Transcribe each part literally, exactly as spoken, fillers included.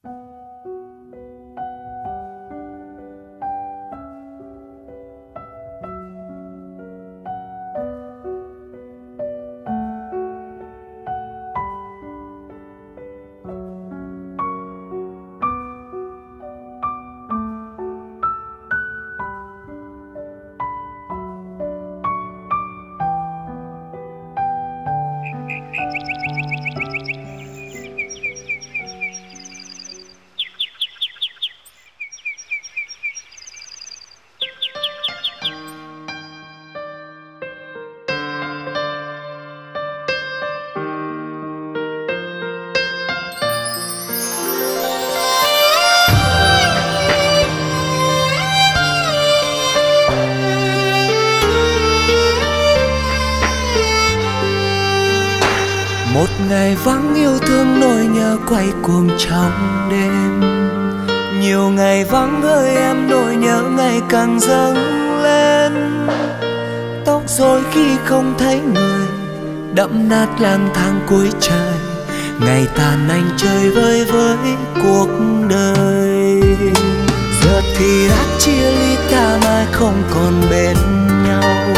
Một ngày vắng yêu thương nỗi nhớ quay cuồng trong đêm. Nhiều ngày vắng hơi em nỗi nhớ ngày càng dâng lên. Tóc rối khi không thấy người, đẫm nát lang thang cuối trời. Ngày tàn anh chơi vơi với cuộc đời. Giờ thì đã chia ly ta mai không còn bên nhau.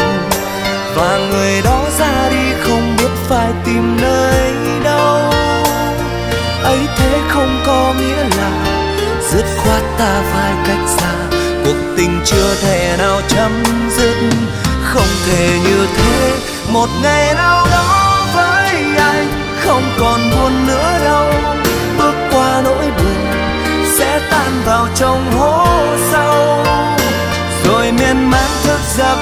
Và người đó ra đi không biết phải tìm nơi đâu. Ấy thế không có nghĩa là dứt khoát ta phải cách xa. Cuộc tình chưa thể nào chấm dứt, không thể như thế. Một ngày nào đó với anh không còn buồn nữa đâu. Bước qua nỗi buồn sẽ tan vào trong hố sâu. Rồi miên man thức giấc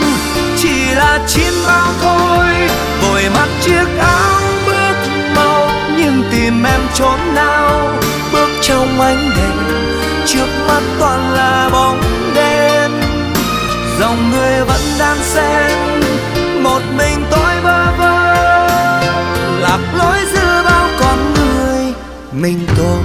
chỉ là chim bao thôi. Vội mặc chiếc áo bước mau, nhưng tìm em chốn nào. Bước trong ánh đèn, trước mắt toàn là bóng đêm. Dòng người vẫn đang xen, một mình tôi bơ vơ. Lạc lối giữa bao con người, mình tôi.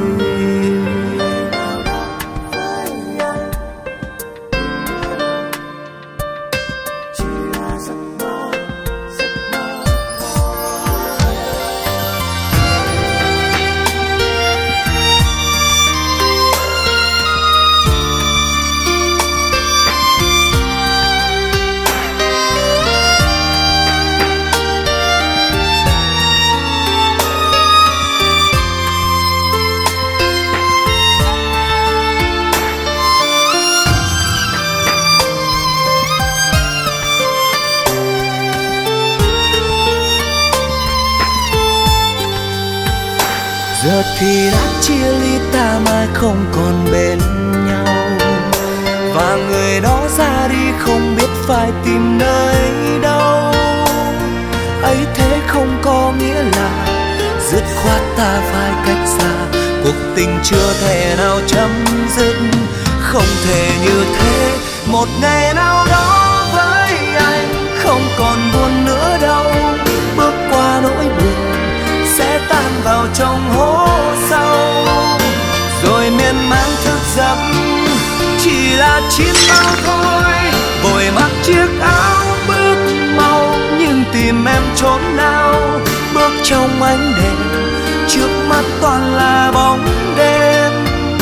Giờ thì đã chia ly ta mai không còn bên nhau. Và người đó ra đi không biết phải tìm nơi đâu. Ấy thế không có nghĩa là dứt khoát ta phải cách xa. Cuộc tình chưa thể nào chấm dứt, không thể như thế. Một ngày nào đó với anh không còn buồn nữa đâu. Bước qua nỗi buồn sẽ tan vào trong hố sâu. Rồi miên man thức giấc chỉ là chim bao thôi. Vội mặc chiếc áo bước mau, nhưng tìm em chốn nào. Bước trong ánh đèn, trước mắt toàn là bóng đêm.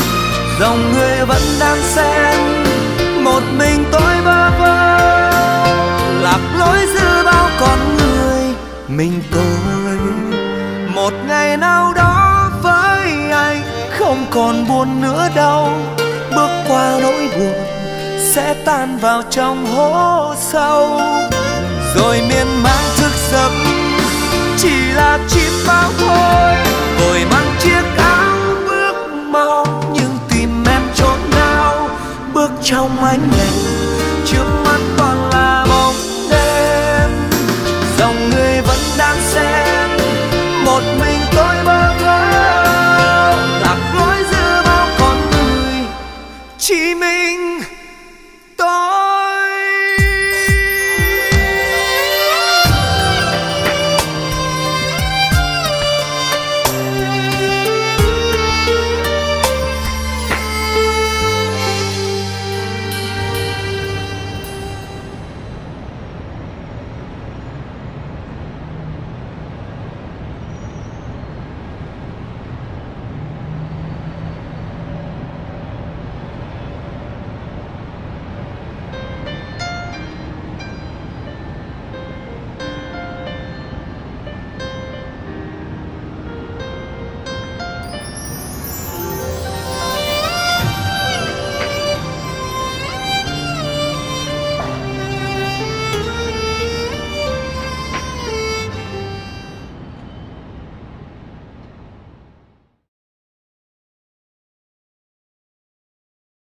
Dòng người vẫn đang xen, một mình tôi bơ vơ. Lạc lối giữa bao con người, mình tôi. Một ngày nào đó với anh không còn buồn nữa đâu. Bước qua nỗi buồn sẽ tan vào trong hố sâu. Rồi miên man thức giấc chỉ là chim bao thôi. Vội mang chiếc áo bước mau, nhưng tìm em chốn nào. Bước trong ánh đèn,